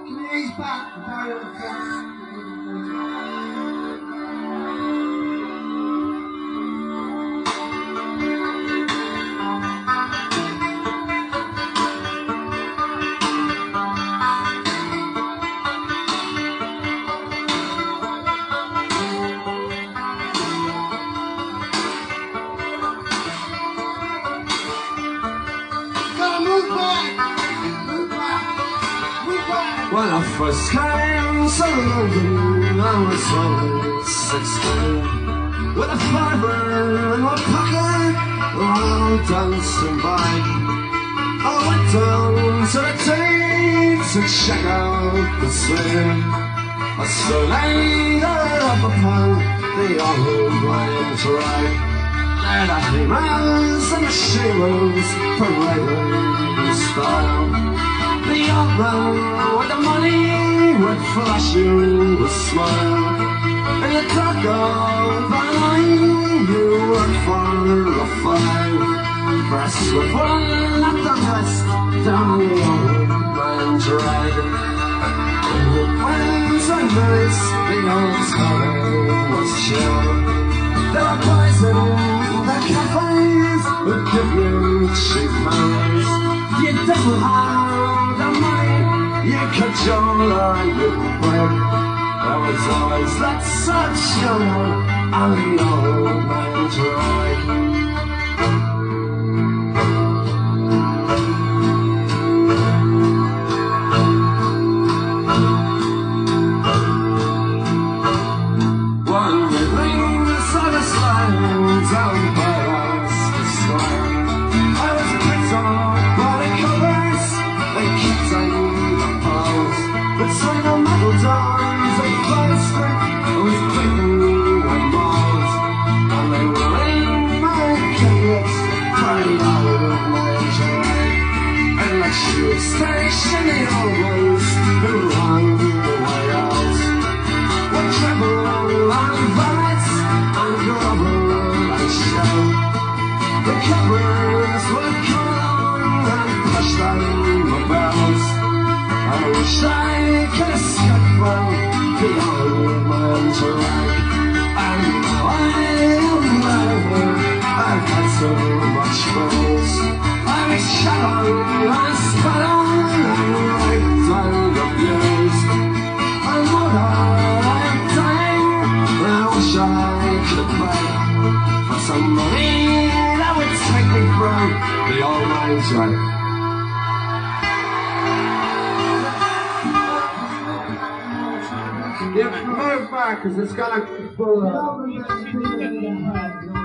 Can you ease back and carry on the front? When I first came to London, I was only 16. With a fiver in my pocket, while dancing by, I went down to the tea to check out the scene. I saw later up upon the old man's right. There the females and the she-wolves parading in style. The old man with the money would flash you a smile. In the dark of the night, you work for a five. Breasts were full at the rest down the old man's ride. In the winter nights, the old time was chill. There were boys in the cafes who give you cheap manners. You didn't have the money, you cajole or you bread. There was always that such humor on the old man's ride. One evening, the sun is lying down by Leicester Square. I was picked up by the covers, they kept on the poles. Between the metal doors of Leicester Square, I was beaten and mauled. And they were in my cabinets, trying out of my joy. And like tube station, the old ones who ran the way out would tremble and vomit and grovel and shout. The covers would come along and push down the bells. I wish I could escape from the old man's rag. And now I am never, I've had so much balls. I'm shadowed and spat on and raped and abused. And what I'm dying, I wish I could pay for somebody that would take me from the old man's rag. Yeah, move back, because it's gonna pull up.